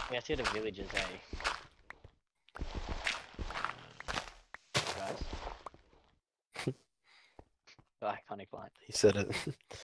Yeah, I see the villages, guys. The iconic line. He said it.